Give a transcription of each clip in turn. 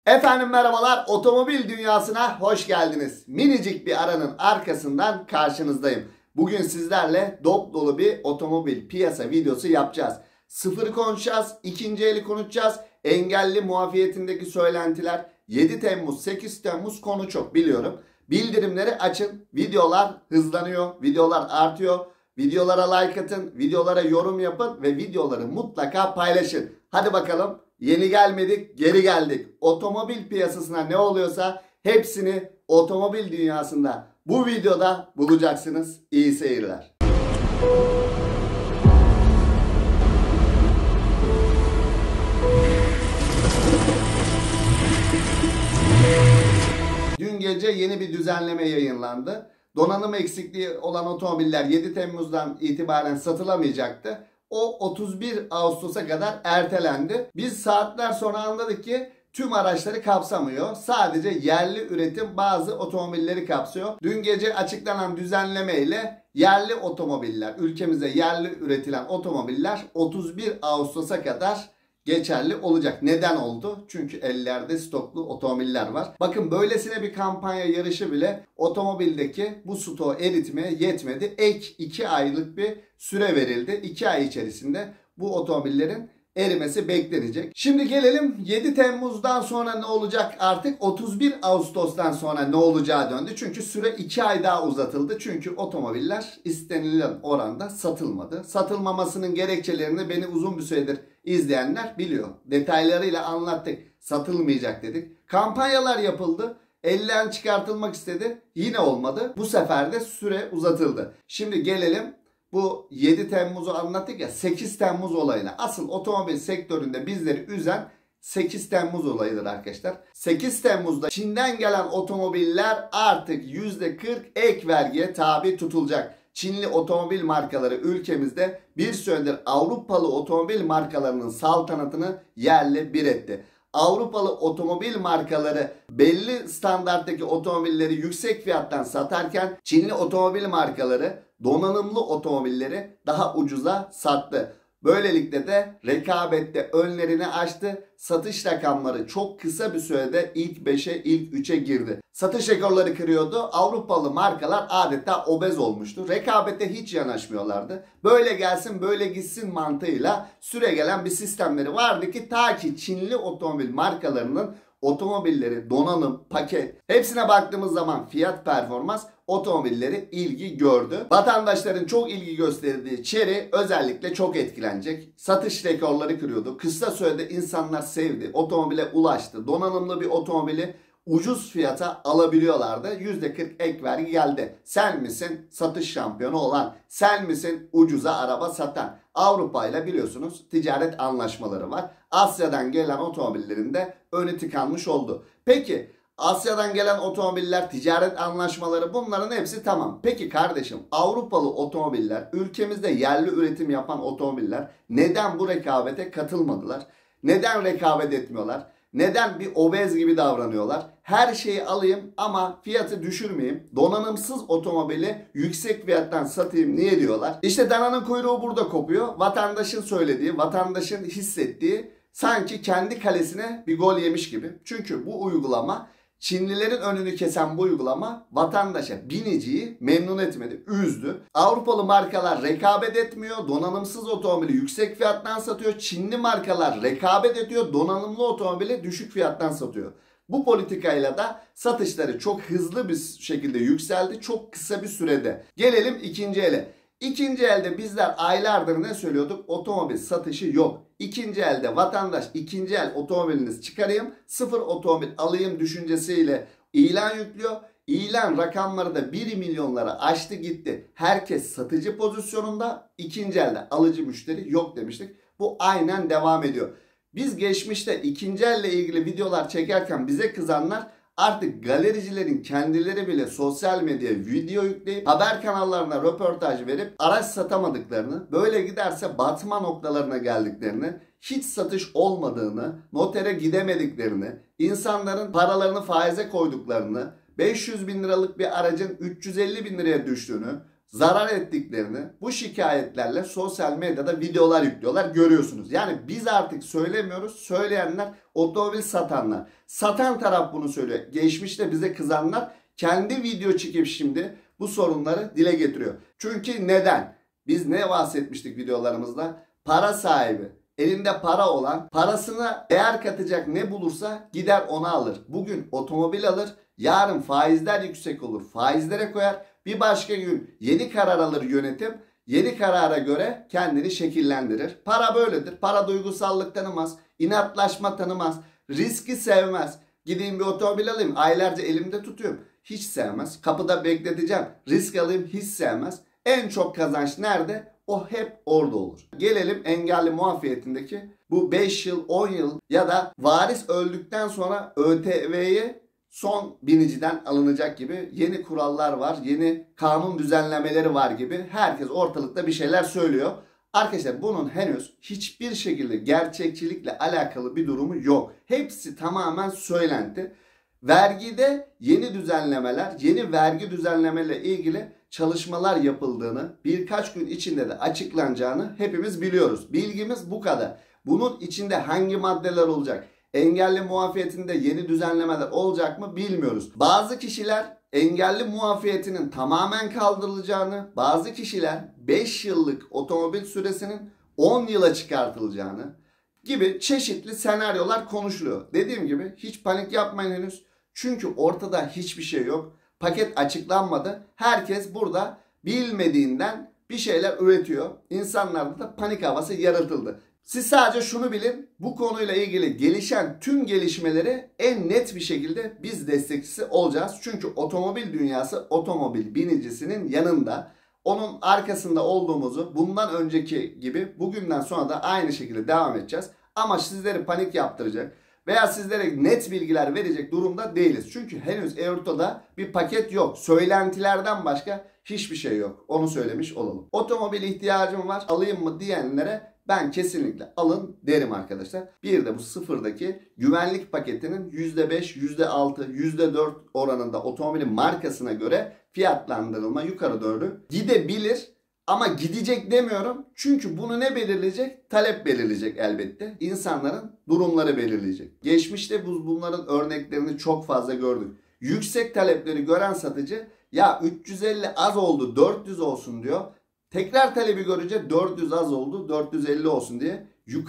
Efendim merhabalar, otomobil dünyasına hoş geldiniz. Minicik bir aranın arkasından karşınızdayım. Bugün sizlerle dop dolu bir otomobil piyasa videosu yapacağız. Sıfırı konuşacağız, ikinci eli konuşacağız. Engelli muafiyetindeki söylentiler, 7 Temmuz, 8 Temmuz konu çok biliyorum. Bildirimleri açın, videolar hızlanıyor, videolar artıyor. Videolara like atın, videolara yorum yapın ve videoları mutlaka paylaşın. Hadi bakalım. Yeni gelmedik, geri geldik. Otomobil piyasasına ne oluyorsa hepsini otomobil dünyasında bu videoda bulacaksınız. İyi seyirler. Dün gece yeni bir düzenleme yayınlandı. Donanım eksikliği olan otomobiller 7 Temmuz'dan itibaren satılamayacaktı. O 31 Ağustos'a kadar ertelendi. Biz saatler sonra anladık ki tüm araçları kapsamıyor. Sadece yerli üretim bazı otomobilleri kapsıyor. Dün gece açıklanan düzenleme ile yerli otomobiller, ülkemize yerli üretilen otomobiller 31 Ağustos'a kadar geçerli olacak. Neden oldu? Çünkü ellerde stoklu otomobiller var. Bakın böylesine bir kampanya yarışı bile otomobildeki bu stoğu eritmeye yetmedi. Ek 2 aylık bir süre verildi. 2 ay içerisinde bu otomobillerin erimesi beklenecek. Şimdi gelelim 7 Temmuz'dan sonra ne olacak, artık 31 Ağustos'tan sonra ne olacağı döndü. Çünkü süre 2 ay daha uzatıldı. Çünkü otomobiller istenilen oranda satılmadı. Satılmamasının gerekçelerini beni uzun bir süredir izleyenler biliyor. Detaylarıyla anlattık. Satılmayacak dedik. Kampanyalar yapıldı. Elden çıkartılmak istedi. Yine olmadı. Bu sefer de süre uzatıldı. Şimdi gelelim bu 7 Temmuz'u anlattık ya, 8 Temmuz olayına. Asıl otomobil sektöründe bizleri üzen 8 Temmuz olayıdır arkadaşlar. 8 Temmuz'da Çin'den gelen otomobiller artık %40 ek vergiye tabi tutulacak. Çinli otomobil markaları ülkemizde bir süredir Avrupalı otomobil markalarının saltanatını yerle bir etti. Avrupalı otomobil markaları belli standarttaki otomobilleri yüksek fiyattan satarken Çinli otomobil markaları donanımlı otomobilleri daha ucuza sattı. Böylelikle de rekabette önlerini açtı. Satış rakamları çok kısa bir sürede ilk 5'e, ilk 3'e girdi. Satış rekorları kırıyordu. Avrupalı markalar adeta obez olmuştu. Rekabete hiç yanaşmıyorlardı. Böyle gelsin böyle gitsin mantığıyla süregelen bir sistemleri vardı ki ta ki Çinli otomobil markalarının otomobilleri, donanım, paket hepsine baktığımız zaman fiyat performans otomobilleri ilgi gördü. Vatandaşların çok ilgi gösterdiği Chery özellikle çok etkilenecek. Satış rekorları kırıyordu. Kısa sürede insanlar sevdi. Otomobile ulaştı. Donanımlı bir otomobili ucuz fiyata alabiliyorlardı. %40 ek vergi geldi. Sen misin satış şampiyonu olan? Sen misin ucuza araba satan? Avrupa ile biliyorsunuz ticaret anlaşmaları var. Asya'dan gelen otomobillerin de önü tıkanmış oldu. Peki Asya'dan gelen otomobiller, ticaret anlaşmaları, bunların hepsi tamam. Peki kardeşim, Avrupalı otomobiller, ülkemizde yerli üretim yapan otomobiller neden bu rekabete katılmadılar? Neden rekabet etmiyorlar? Neden bir obez gibi davranıyorlar? Her şeyi alayım ama fiyatı düşürmeyeyim. Donanımsız otomobili yüksek fiyattan satayım niye diyorlar? İşte dananın kuyruğu burada kopuyor. Vatandaşın söylediği, vatandaşın hissettiği sanki kendi kalesine bir gol yemiş gibi. Çünkü bu uygulama, Çinlilerin önünü kesen bu uygulama vatandaşa, biniciyi memnun etmedi, üzdü. Avrupalı markalar rekabet etmiyor, donanımsız otomobili yüksek fiyattan satıyor. Çinli markalar rekabet ediyor, donanımlı otomobili düşük fiyattan satıyor. Bu politikayla da satışları çok hızlı bir şekilde yükseldi, çok kısa bir sürede. Gelelim ikinci ele. İkinci elde bizler aylardır ne söylüyorduk? Otomobil satışı yok. İkinci elde vatandaş ikinci el otomobilinizi çıkarayım, sıfır otomobil alayım düşüncesiyle ilan yüklüyor. İlan rakamları da 1 milyonlara aştı gitti. Herkes satıcı pozisyonunda, ikinci elde alıcı müşteri yok demiştik. Bu aynen devam ediyor. Biz geçmişte ikinci elle ilgili videolar çekerken bize kızanlar artık galericilerin kendileri bile sosyal medyaya video yükleyip haber kanallarına röportaj verip araç satamadıklarını, böyle giderse batma noktalarına geldiklerini, hiç satış olmadığını, notere gidemediklerini, insanların paralarını faize koyduklarını, 500 bin liralık bir aracın 350 bin liraya düştüğünü, zarar ettiklerini bu şikayetlerle sosyal medyada videolar yüklüyorlar, görüyorsunuz. Yani biz artık söylemiyoruz, söyleyenler otomobil satanlar. Satan taraf bunu söylüyor. Geçmişte bize kızanlar kendi video çekip şimdi bu sorunları dile getiriyor. Çünkü neden? Biz ne bahsetmiştik videolarımızda? Para sahibi, elinde para olan, parasına değer katacak ne bulursa gider onu alır. Bugün otomobil alır, yarın faizler yüksek olur, faizlere koyar. Bir başka gün yeni karar alır yönetim, yeni karara göre kendini şekillendirir. Para böyledir. Para duygusallık tanımaz, inatlaşma tanımaz, riski sevmez. Gideyim bir otomobil alayım, aylarca elimde tutuyorum. Hiç sevmez. Kapıda bekleteceğim, risk alayım, hiç sevmez. En çok kazanç nerede? O hep orada olur. Gelelim engelli muafiyetindeki bu 5 yıl, 10 yıl ya da varis öldükten sonra ÖTV'ye son biniciden alınacak gibi yeni kurallar var, yeni kanun düzenlemeleri var gibi herkes ortalıkta bir şeyler söylüyor. Arkadaşlar bunun henüz hiçbir şekilde gerçekçilikle alakalı bir durumu yok. Hepsi tamamen söylenti. Vergide yeni düzenlemeler, yeni vergi düzenlemeyle ilgili çalışmalar yapıldığını, birkaç gün içinde de açıklanacağını hepimiz biliyoruz. Bilgimiz bu kadar. Bunun içinde hangi maddeler olacak? Engelli muafiyetinde yeni düzenlemeler olacak mı bilmiyoruz. Bazı kişiler engelli muafiyetinin tamamen kaldırılacağını, bazı kişiler 5 yıllık otomobil süresinin 10 yıla çıkartılacağını gibi çeşitli senaryolar konuşuluyor. Dediğim gibi hiç panik yapmayın henüz. Çünkü ortada hiçbir şey yok. Paket açıklanmadı. Herkes burada bilmediğinden bir şeyler üretiyor. İnsanlarda da panik havası yaratıldı. Siz sadece şunu bilin, bu konuyla ilgili gelişen tüm gelişmeleri en net bir şekilde biz destekçisi olacağız. Çünkü otomobil dünyası otomobil binicisinin yanında. Onun arkasında olduğumuzu bundan önceki gibi bugünden sonra da aynı şekilde devam edeceğiz. Ama sizleri panik yaptıracak veya sizlere net bilgiler verecek durumda değiliz. Çünkü henüz ortada bir paket yok. Söylentilerden başka hiçbir şey yok. Onu söylemiş olalım. Otomobil ihtiyacım var, alayım mı diyenlere ben kesinlikle alın derim arkadaşlar. Bir de bu sıfırdaki güvenlik paketinin %5, %6, %4 oranında otomobilin markasına göre fiyatlandırılma yukarı doğru gidebilir. Ama gidecek demiyorum. Çünkü bunu ne belirleyecek? Talep belirleyecek elbette. İnsanların durumları belirleyecek. Geçmişte bunların örneklerini çok fazla gördük. Yüksek talepleri gören satıcı ya 350 az oldu 400 olsun diyor. Tekrar talebi görünce 400 az oldu 450 olsun diye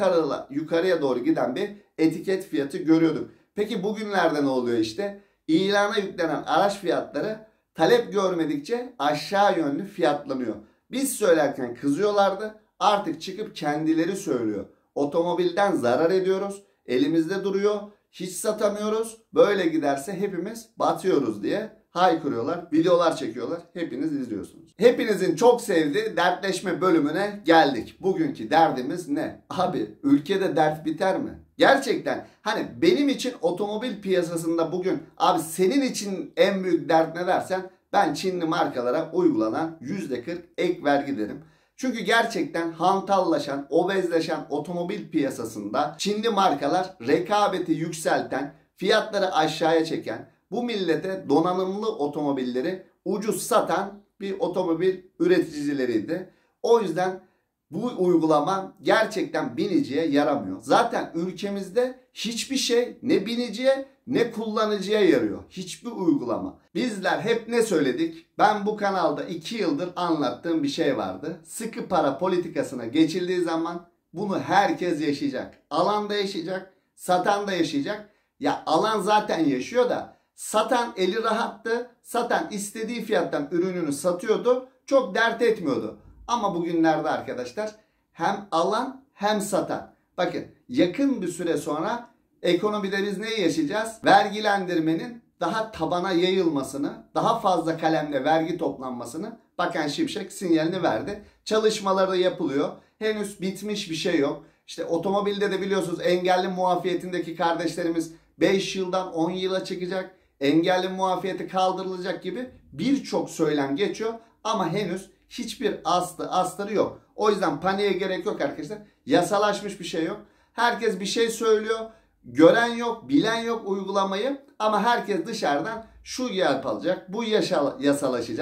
yukarıya doğru giden bir etiket fiyatı görüyorduk. Peki bugünlerde ne oluyor işte? İlana yüklenen araç fiyatları talep görmedikçe aşağı yönlü fiyatlanıyor. Biz söylerken kızıyorlardı. Artık çıkıp kendileri söylüyor. Otomobilden zarar ediyoruz. Elimizde duruyor. Hiç satamıyoruz. Böyle giderse hepimiz batıyoruz diye haykırıyorlar. Videolar çekiyorlar. Hepiniz izliyorsunuz. Hepinizin çok sevdiği dertleşme bölümüne geldik. Bugünkü derdimiz ne? Abi ülkede dert biter mi? Gerçekten hani benim için otomobil piyasasında bugün abi senin için en büyük dert ne dersen ben Çinli markalara uygulanan %40 ek vergi derim. Çünkü gerçekten hantallaşan, obezleşen otomobil piyasasında Çinli markalar rekabeti yükselten, fiyatları aşağıya çeken, bu millete donanımlı otomobilleri ucuz satan bir otomobil üreticileriydi. O yüzden bu uygulama gerçekten biniciye yaramıyor. Zaten ülkemizde hiçbir şey ne biniciye ne kullanıcıya yarıyor. Hiçbir uygulama. Bizler hep ne söyledik? Ben bu kanalda 2 yıldır anlattığım bir şey vardı. Sıkı para politikasına geçildiği zaman bunu herkes yaşayacak. Alan da yaşayacak, satan da yaşayacak. Ya alan zaten yaşıyor da satan eli rahattı. Satan istediği fiyattan ürününü satıyordu. Çok dert etmiyordu. Ama bugünlerde arkadaşlar hem alan hem satan. Bakın yakın bir süre sonra ekonomide biz neyi yaşayacağız? Vergilendirmenin daha tabana yayılmasını, daha fazla kalemle vergi toplanmasını Bakan Şimşek sinyalini verdi. Çalışmaları yapılıyor. Henüz bitmiş bir şey yok. İşte otomobilde de biliyorsunuz engelli muafiyetindeki kardeşlerimiz 5 yıldan 10 yıla çıkacak. Engelli muafiyeti kaldırılacak gibi birçok söylem geçiyor. Ama henüz hiçbir astarı yok. O yüzden paniğe gerek yok arkadaşlar. Yasalaşmış bir şey yok. Herkes bir şey söylüyor. Gören yok, bilen yok uygulamayı. Ama herkes dışarıdan şu yapılacak, bu yasalaşacak.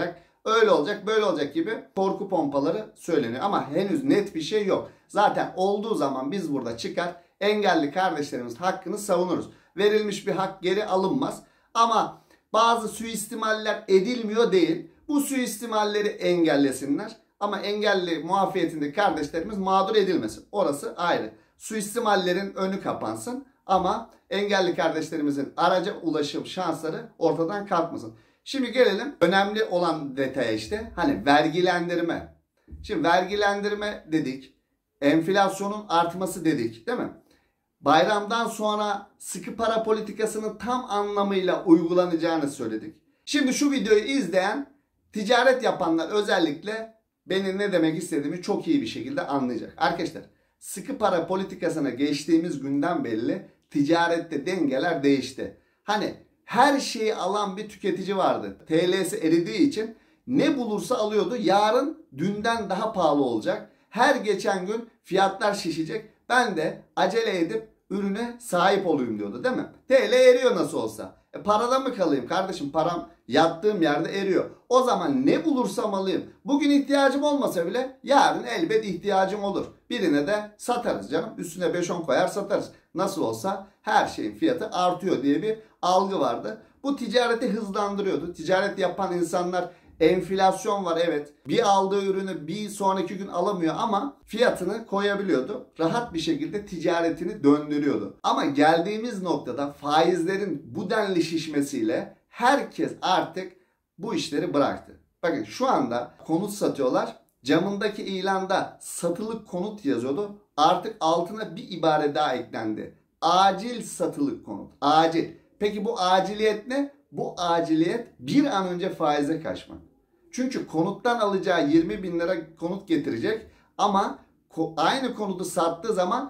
öyle olacak, böyle olacak gibi korku pompaları söyleniyor. Ama henüz net bir şey yok. Zaten olduğu zaman biz burada çıkar engelli kardeşlerimiz hakkını savunuruz. Verilmiş bir hak geri alınmaz. Ama bazı suistimaller edilmiyor değil. Bu suistimalleri engellesinler. Ama engelli muafiyetindeki kardeşlerimiz mağdur edilmesin. Orası ayrı. Suistimallerin önü kapansın. Ama engelli kardeşlerimizin araca ulaşım şansları ortadan kalkmasın. Şimdi gelelim önemli olan detaya işte. Hani vergilendirme. Şimdi vergilendirme dedik. Enflasyonun artması dedik, değil mi? Bayramdan sonra sıkı para politikasının tam anlamıyla uygulanacağını söyledik. Şimdi şu videoyu izleyen ticaret yapanlar özellikle benim ne demek istediğimi çok iyi bir şekilde anlayacak. Arkadaşlar, sıkı para politikasına geçtiğimiz günden belli ticarette dengeler değişti. Hani her şeyi alan bir tüketici vardı. TL'si eridiği için ne bulursa alıyordu. Yarın dünden daha pahalı olacak. Her geçen gün fiyatlar şişecek. Ben de acele edip ürüne sahip olayım diyordu, değil mi? TL eriyor nasıl olsa. Parada mı kalayım kardeşim? Param yattığım yerde eriyor. O zaman ne bulursam alayım. Bugün ihtiyacım olmasa bile yarın elbet ihtiyacım olur. Birine de satarız canım. Üstüne 5-10 koyar satarız. Nasıl olsa her şeyin fiyatı artıyor diye bir algı vardı. Bu ticareti hızlandırıyordu. Ticaret yapan insanlar enflasyon var, evet. Bir aldığı ürünü bir sonraki gün alamıyor ama fiyatını koyabiliyordu. Rahat bir şekilde ticaretini döndürüyordu. Ama geldiğimiz noktada faizlerin bu denli şişmesiyle herkes artık bu işleri bıraktı. Bakın şu anda konut satıyorlar. Camındaki ilanda satılık konut yazıyordu. Artık altına bir ibare daha eklendi. Acil satılık konut. Acil. Peki bu aciliyet ne? Bu aciliyet bir an önce faize kaçmak. Çünkü konuttan alacağı 20 bin lira konut getirecek ama aynı konutu sattığı zaman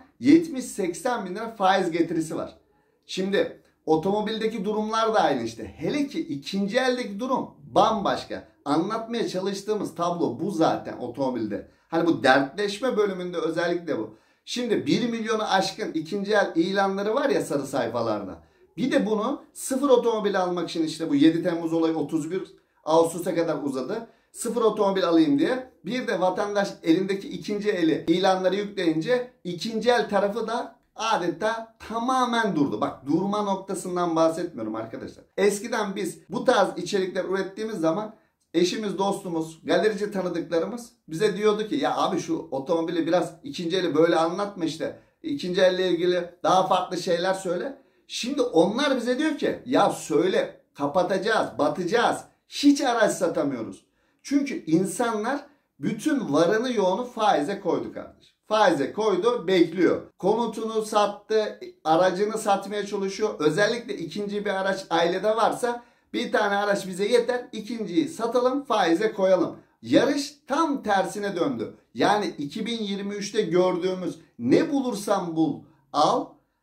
70-80 bin lira faiz getirisi var. Şimdi otomobildeki durumlar da aynı işte. Hele ki ikinci eldeki durum bambaşka. Anlatmaya çalıştığımız tablo bu zaten otomobilde. Hani bu dertleşme bölümünde özellikle bu. Şimdi 1 milyonu aşkın ikinci el ilanları var ya sarı sayfalarda. Bir de bunu sıfır otomobil almak için işte bu 7 Temmuz olayı 31 Ağustos'a kadar uzadı. Sıfır otomobil alayım diye. Bir de vatandaş elindeki ikinci eli ilanları yükleyince ikinci el tarafı da adeta tamamen durdu. Bak, durma noktasından bahsetmiyorum arkadaşlar. Eskiden biz bu tarz içerikler ürettiğimiz zaman eşimiz, dostumuz, galerici tanıdıklarımız bize diyordu ki ya abi şu otomobili biraz ikinci eli böyle anlatma işte. İkinci elle ilgili daha farklı şeyler söyle. Şimdi onlar bize diyor ki ya söyle, kapatacağız, batacağız. Hiç araç satamıyoruz. Çünkü insanlar bütün varını yoğunu faize koydu kardeşim. Faize koydu, bekliyor. Konutunu sattı, aracını satmaya çalışıyor. Özellikle ikinci bir araç ailede varsa bir tane araç bize yeter, ikinciyi satalım, faize koyalım. Yarış tam tersine döndü. Yani 2023'te gördüğümüz ne bulursan bul, al,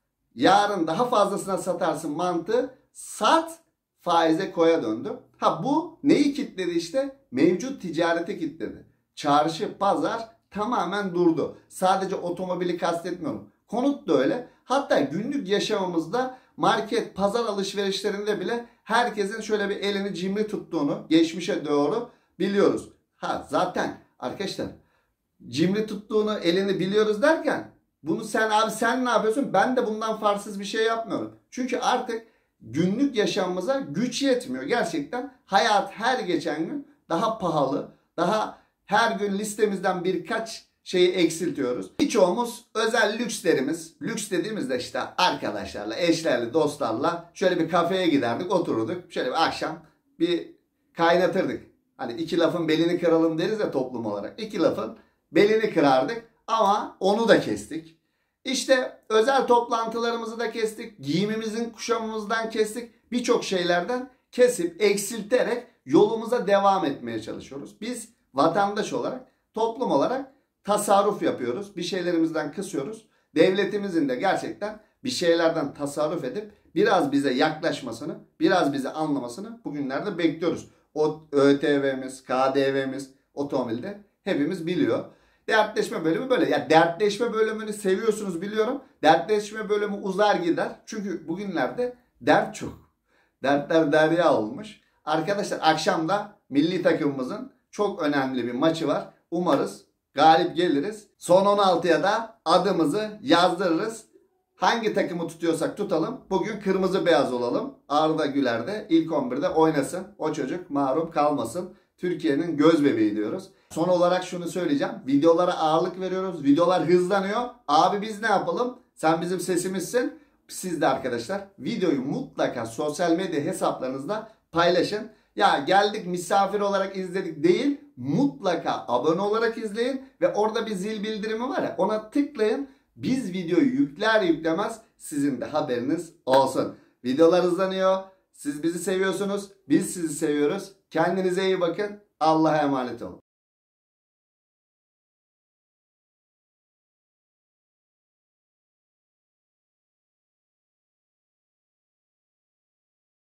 yarın daha fazlasına satarsın mantığı, sat, faize koya döndü. Ha bu neyi kilitledi işte? Mevcut ticareti kilitledi. Çarşı, pazar tamamen durdu. Sadece otomobili kastetmiyorum. Konut da öyle. Hatta günlük yaşamımızda market, pazar alışverişlerinde bile herkesin şöyle bir elini cimri tuttuğunu geçmişe doğru biliyoruz. Ha zaten arkadaşlar cimri tuttuğunu, elini biliyoruz derken bunu sen ne yapıyorsun? Ben de bundan farksız bir şey yapmıyorum. Çünkü artık günlük yaşamımıza güç yetmiyor. Gerçekten hayat her geçen gün daha pahalı, daha her gün listemizden birkaç şeyi eksiltiyoruz. Birçoğumuz özel lükslerimiz, lüks dediğimizde işte arkadaşlarla, eşlerle, dostlarla şöyle bir kafeye giderdik, otururduk. Şöyle bir akşam bir kaynatırdık. Hani iki lafın belini kıralım deriz ya toplum olarak. İki lafın belini kırardık ama onu da kestik. İşte özel toplantılarımızı da kestik. Giyimimizin, kuşamımızdan kestik. Birçok şeylerden kesip eksilterek yolumuza devam etmeye çalışıyoruz. Biz vatandaş olarak, toplum olarak tasarruf yapıyoruz. Bir şeylerimizden kısıyoruz. Devletimizin de gerçekten bir şeylerden tasarruf edip biraz bize yaklaşmasını, biraz bizi anlamasını bugünlerde bekliyoruz. O ÖTV'miz, KDV'miz otomobilde hepimiz biliyor. Dertleşme bölümü böyle. Ya dertleşme bölümünü seviyorsunuz biliyorum. Dertleşme bölümü uzar gider. Çünkü bugünlerde dert çok. Dertler derya olmuş. Arkadaşlar akşam da milli takımımızın çok önemli bir maçı var. Umarız galip geliriz. Son 16'ya da adımızı yazdırırız. Hangi takımı tutuyorsak tutalım. Bugün kırmızı beyaz olalım. Arda Güler de ilk 11'de oynasın. O çocuk mahrum kalmasın. Türkiye'nin göz bebeği diyoruz. Son olarak şunu söyleyeceğim. Videolara ağırlık veriyoruz. Videolar hızlanıyor. Abi biz ne yapalım? Sen bizim sesimizsin. Siz de arkadaşlar videoyu mutlaka sosyal medya hesaplarınızda paylaşın. Ya geldik misafir olarak izledik değil. Mutlaka abone olarak izleyin. Ve orada bir zil bildirimi var ya, ona tıklayın. Biz videoyu yükler yüklemez sizin de haberiniz olsun. Videolar hızlanıyor. Siz bizi seviyorsunuz. Biz sizi seviyoruz. Kendinize iyi bakın. Allah'a emanet olun.